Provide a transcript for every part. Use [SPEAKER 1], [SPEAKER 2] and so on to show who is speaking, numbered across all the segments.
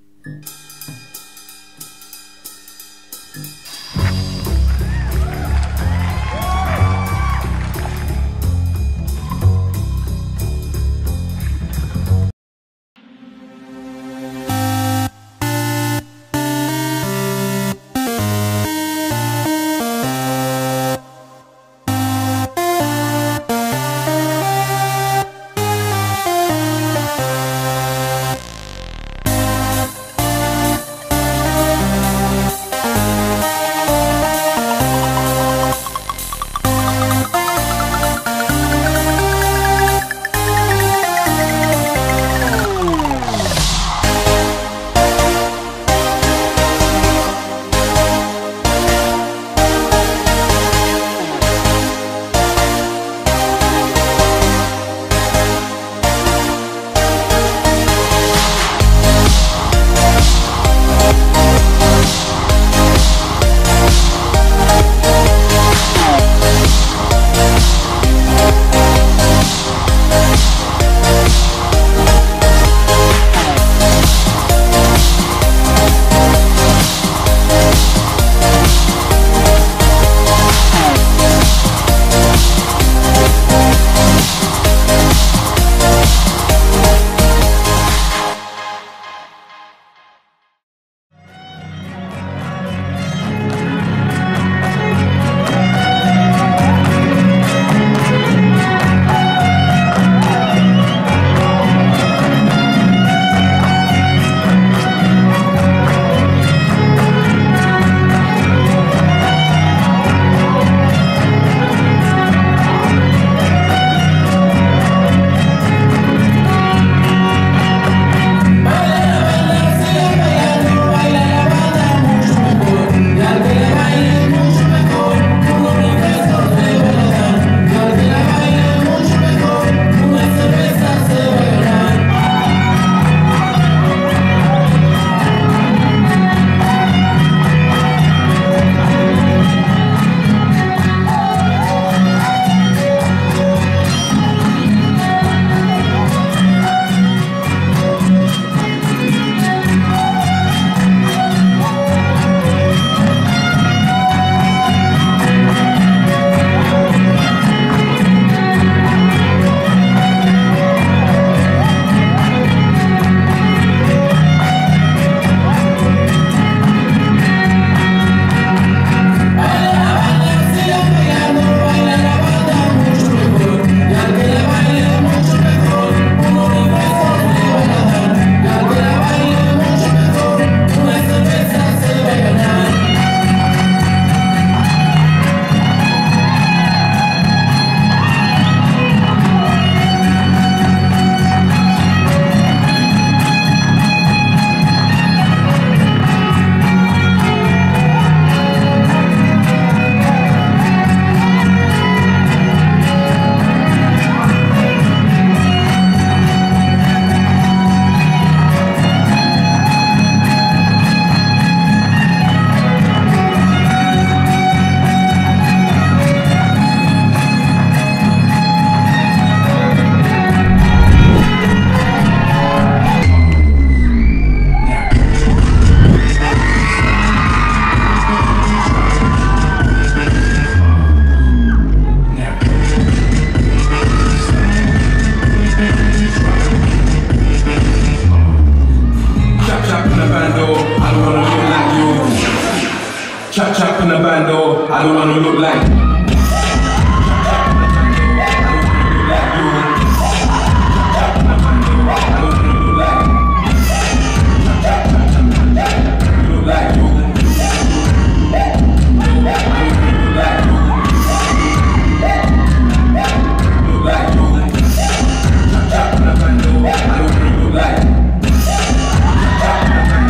[SPEAKER 1] Chop chop in the bando, I don't wanna look like.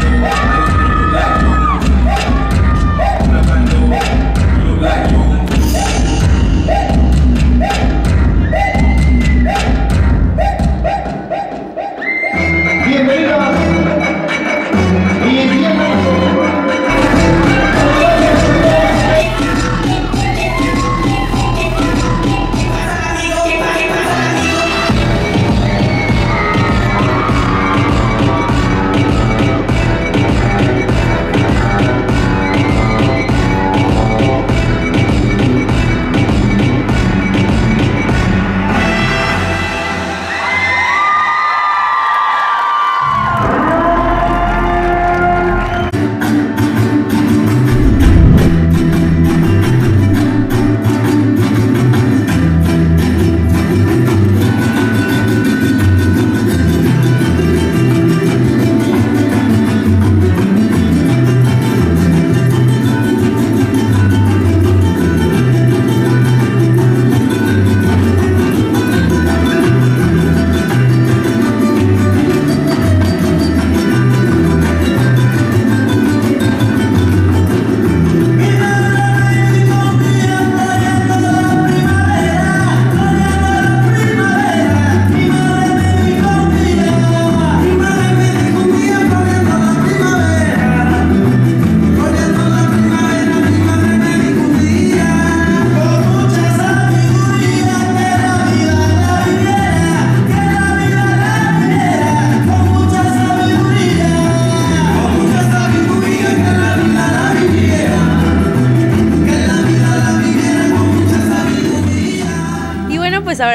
[SPEAKER 1] Like you.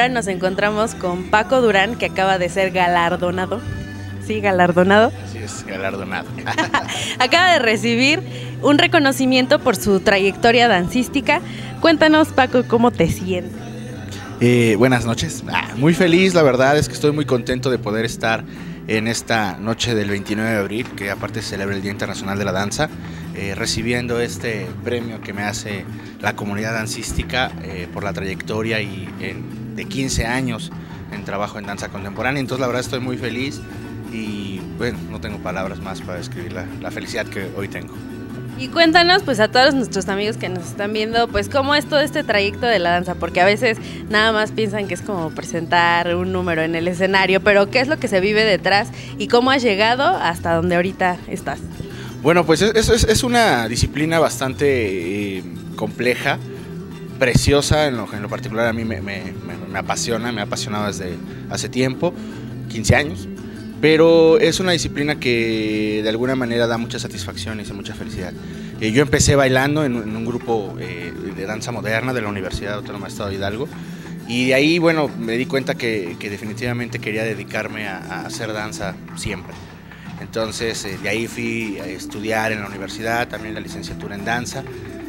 [SPEAKER 2] ahora nos encontramos con Paco Durán, que acaba de ser galardonado. Sí, galardonado.
[SPEAKER 3] Así es, galardonado.
[SPEAKER 2] Acaba de recibir un reconocimiento por su trayectoria dancística. Cuéntanos, Paco, ¿cómo te sientes?
[SPEAKER 3] Buenas noches. Muy feliz, la verdad es que estoy muy contento de poder estar en esta noche del 29 de abril, que aparte se celebra el Día Internacional de la Danza, recibiendo este premio que me hace la comunidad dancística por la trayectoria de 15 años en trabajo en danza contemporánea. Entonces la verdad estoy muy feliz y bueno, no tengo palabras más para describir la felicidad que hoy tengo.
[SPEAKER 2] Y cuéntanos pues a todos nuestros amigos que nos están viendo pues cómo es todo este trayecto de la danza, porque a veces nada más piensan que es como presentar un número en el escenario, pero qué es lo que se vive detrás y cómo has llegado hasta donde ahorita estás.
[SPEAKER 3] Bueno, pues es una disciplina bastante compleja, preciosa, en lo particular a mí me apasiona, me ha apasionado desde hace tiempo, 15 años. Pero es una disciplina que de alguna manera da muchas satisfacciones y mucha felicidad. Yo empecé bailando en un grupo de danza moderna de la Universidad Autónoma de Estado de Hidalgo y de ahí, bueno, me di cuenta que definitivamente quería dedicarme a hacer danza siempre. Entonces, de ahí fui a estudiar en la universidad, también la licenciatura en danza.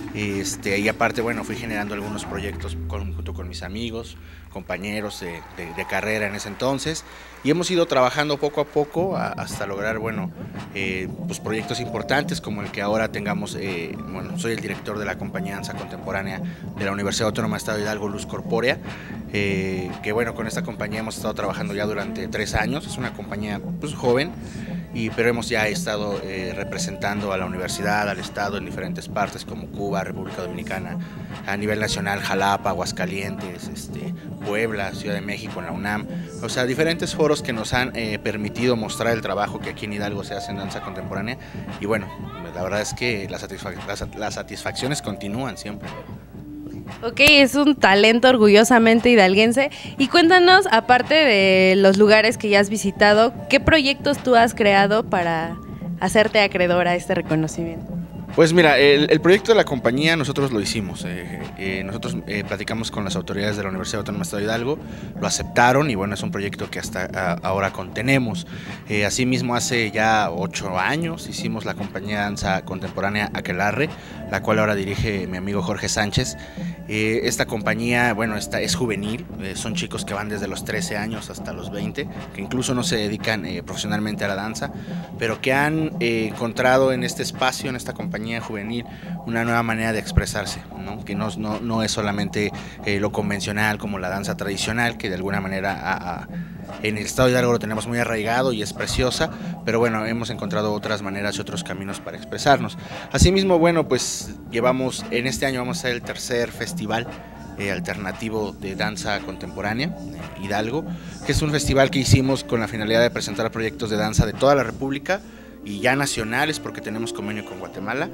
[SPEAKER 3] Y aparte, bueno, fui generando algunos proyectos junto con mis amigos, compañeros de carrera en ese entonces, y hemos ido trabajando poco a poco hasta lograr, bueno, pues proyectos importantes como el que ahora tengamos. Bueno, soy el director de la compañía Danza Contemporánea de la Universidad Autónoma de Estado de Hidalgo, Luz Corpórea, que bueno, con esta compañía hemos estado trabajando ya durante 3 años, es una compañía pues joven, pero hemos ya estado representando a la universidad, al estado en diferentes partes como Cuba, República Dominicana, a nivel nacional, Jalapa, Aguascalientes, Puebla, Ciudad de México, en la UNAM, o sea, diferentes foros que nos han permitido mostrar el trabajo que aquí en Hidalgo se hace en danza contemporánea, y bueno, la verdad es que las satisfacciones continúan siempre.
[SPEAKER 2] Ok, es un talento orgullosamente hidalguense. Y cuéntanos, aparte de los lugares que ya has visitado, ¿qué proyectos tú has creado para hacerte acreedor a este reconocimiento?
[SPEAKER 3] Pues mira, el proyecto de la compañía nosotros lo hicimos. Nosotros platicamos con las autoridades de la Universidad Autónoma de Estado de Hidalgo, lo aceptaron y bueno, es un proyecto que hasta ahora contenemos. Asimismo, hace ya 8 años hicimos la compañía de danza contemporánea Aquelarre, la cual ahora dirige mi amigo Jorge Sánchez. Esta compañía, bueno, es juvenil, son chicos que van desde los 13 años hasta los 20, que incluso no se dedican profesionalmente a la danza, pero que han encontrado en este espacio, en esta compañía juvenil, una nueva manera de expresarse, ¿no? Que no es solamente lo convencional como la danza tradicional, que de alguna manera en el estado de Hidalgo lo tenemos muy arraigado y es preciosa, pero bueno, hemos encontrado otras maneras y otros caminos para expresarnos. Asimismo, bueno, pues en este año vamos a hacer el tercer festival alternativo de danza contemporánea, Hidalgo, que es un festival que hicimos con la finalidad de presentar proyectos de danza de toda la República y ya nacionales, porque tenemos convenio con Guatemala,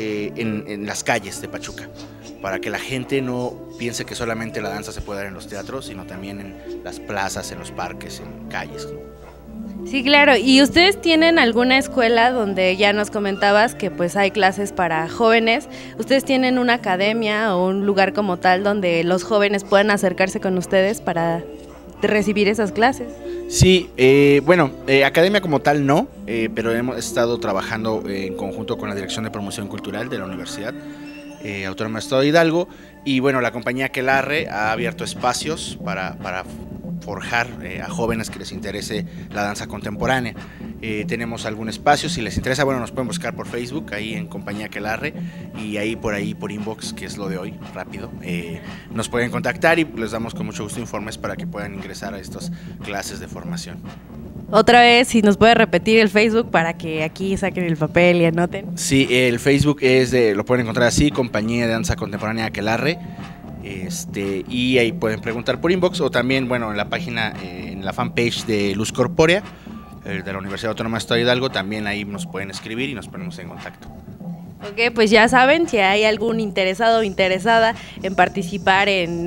[SPEAKER 3] en las calles de Pachuca, para que la gente no piense que solamente la danza se puede dar en los teatros, sino también en las plazas, en los parques, en calles, ¿no?
[SPEAKER 2] Sí, claro. ¿Y ustedes tienen alguna escuela donde ya nos comentabas que pues hay clases para jóvenes? ¿Ustedes tienen una academia o un lugar como tal donde los jóvenes puedan acercarse con ustedes para recibir esas clases?
[SPEAKER 3] Sí, bueno, academia como tal no, pero hemos estado trabajando en conjunto con la Dirección de Promoción Cultural de la Universidad Autónoma de Estado de Hidalgo, y bueno, la compañía Aquelarre ha abierto espacios para forjar a jóvenes que les interese la danza contemporánea. Tenemos algún espacio, si les interesa, bueno, nos pueden buscar por Facebook, ahí en compañía Aquelarre, y ahí por inbox, que es lo de hoy, rápido, nos pueden contactar y les damos con mucho gusto informes para que puedan ingresar a estas clases de formación.
[SPEAKER 2] Otra vez, si nos puede repetir el Facebook para que aquí saquen el papel y anoten.
[SPEAKER 3] Sí, el Facebook lo pueden encontrar así, Compañía de Danza Contemporánea Aquelarre, y ahí pueden preguntar por inbox o también, bueno, en la página, en la fanpage de Luz Corpórea, de la Universidad Autónoma de Estado de Hidalgo, también ahí nos pueden escribir y nos ponemos en contacto.
[SPEAKER 2] Ok, pues ya saben, si hay algún interesado o interesada en participar en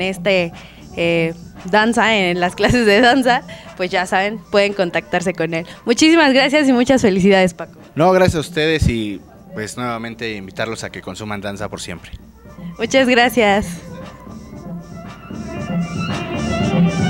[SPEAKER 2] danza, en las clases de danza, pues ya saben, pueden contactarse con él. Muchísimas gracias y muchas felicidades, Paco.
[SPEAKER 3] No, gracias a ustedes y pues nuevamente invitarlos a que consuman danza por siempre.
[SPEAKER 2] Muchas gracias.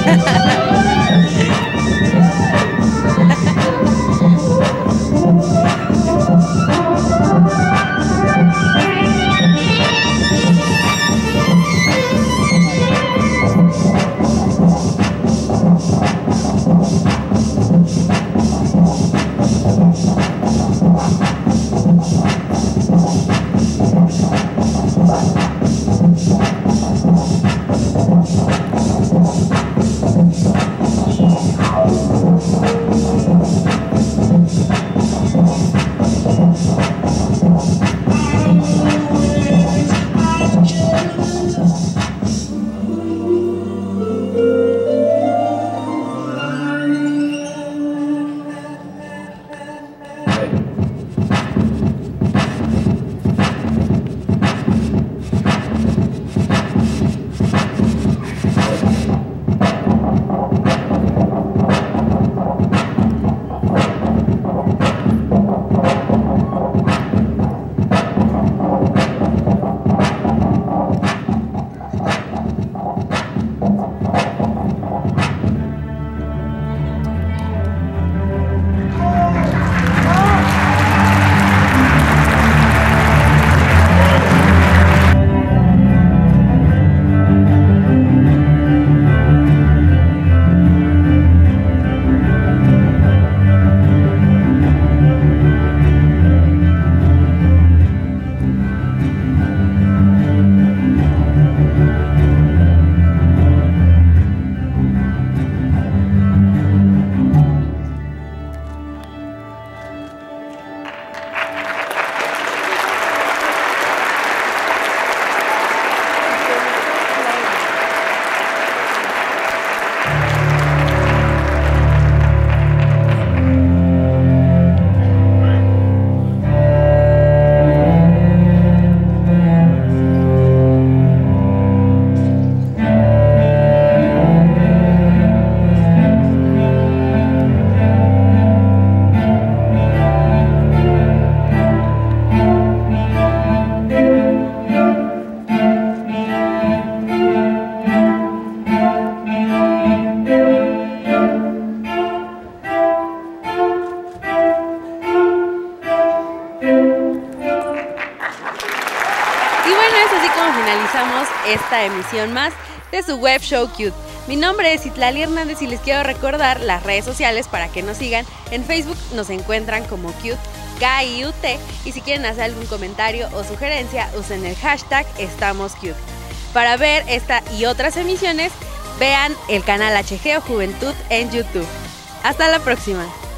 [SPEAKER 2] Finalizamos esta emisión más de su web show Cute. Mi nombre es Citlali Hernández y les quiero recordar las redes sociales para que nos sigan. En Facebook nos encuentran como Cute KIUT y si quieren hacer algún comentario o sugerencia usen el hashtag #EstamosCute. Para ver esta y otras emisiones vean el canal HG o Juventud en YouTube. Hasta la próxima.